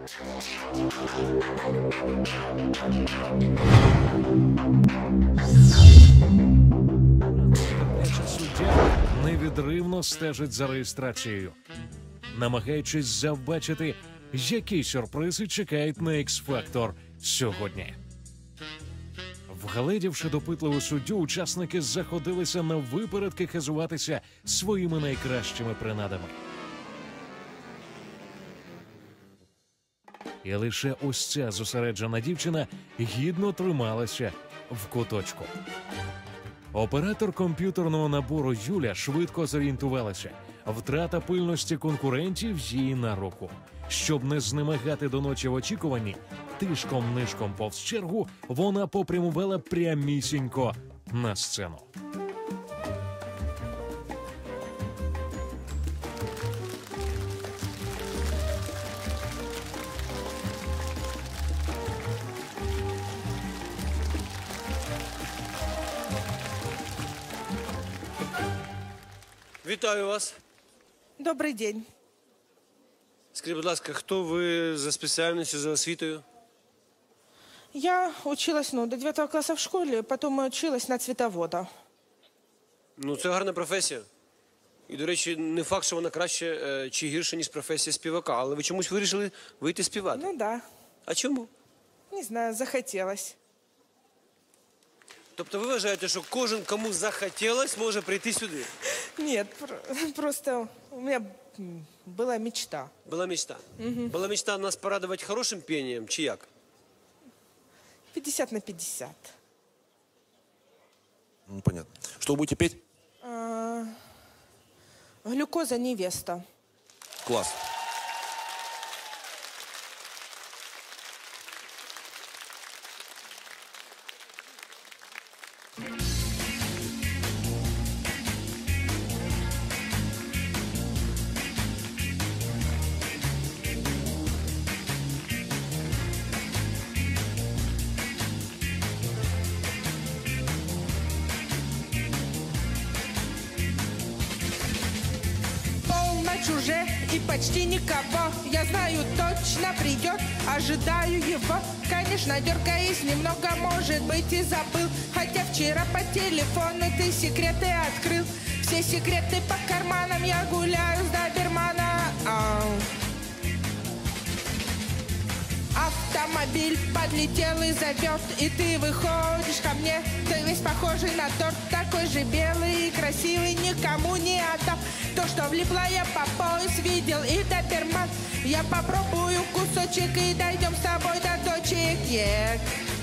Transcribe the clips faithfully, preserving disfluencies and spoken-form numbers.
Суддя невідривно стежить за реєстрацією, намагаючись завбачити, які сюрпризи чекають на Ікс-фактор сьогодні. Вгледівши допитливу суддю, учасники заходилися на випередки хизуватися своїми найкращими принадами. І лише ось ця зосереджена дівчина гідно трималася в куточку. Оператор комп'ютерного набору Юля швидко зорієнтувалася. Втрата пильності конкурентів їй на руку. Щоб не знемагати до ночі в очікуванні, тишком-нишком повз чергу вона попрямувала прямісінько на сцену. Вітаю вас. Добрий день. Скажіть, будь ласка, хто ви за спеціальністю, за освітою? Я училась, ну, до девятого класса в школе, потом училась на цветовода. Ну, це гарна професія. І, до речі, не факт, що вона краще е, чи гірше, ніж професія співака. Але ви чомусь вирішили вийти співати. Ну, да. А чому? Не знаю, захотелось. Тобто ви вважаєте, що кожен, кому захотілось, може прийти сюди? Нет, про- просто у меня м, была мечта. Була мечта. Угу. Була мечта нас порадувати хорошим пением, чи як? пятьдесят на пятьдесят. Ну, понятно. Что вы будете петь? А, глюкоза невеста. Класс. Полночь уже и почти никого. Я знаю, точно придет, ожидаю его. Конечно, дергаясь немного, может быть, и забыл. Хотя вчера по телефону ты секреты открыл. Все секреты по карманам, я гуляю с добермана. Ау. Автомобиль подлетел и зовет, и ты выходишь ко мне. Ты весь похожий на торт, такой же белый и красивый, никому не отдам. То, что влипла я по пояс, видел и доберман. Я попробую кусочек и дойдем с тобой до точек. Yeah.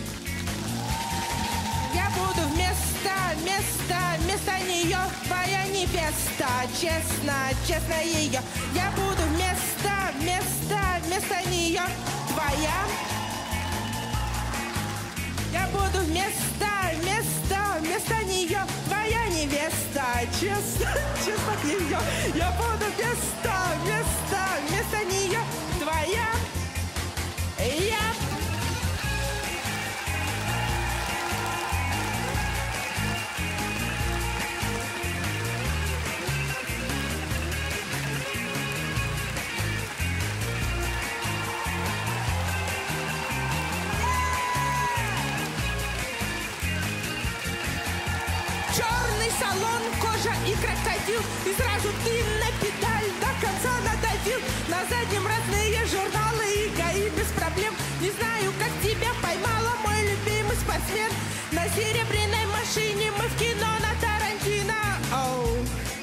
Я буду вместо, вместо, вместо нее твоя невеста. Честно, честно ее. Я буду вместо, вместо, вместо нее твоя. Я буду вместо, вместо, вместо нее твоя невеста. Честно, честно ее. Я буду вместо, вместо, вместо нее твоя. Я. Черный салон, кожа и крокодил. И сразу ты на педаль до конца надавил. На заднем разные журналы и ГАИ без проблем. Не знаю, как тебя поймала, мой любимый спортсмен. На серебряной машине мы в кино на Тарантино. Оу.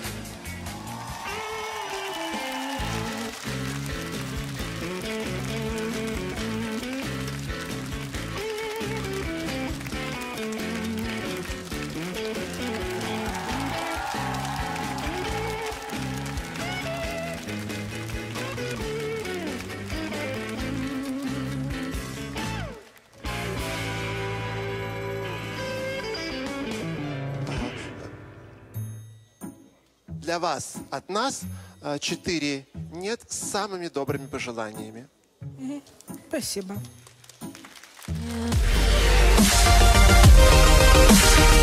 Для вас от нас э, четыре нет с самыми добрыми пожеланиями. Спасибо.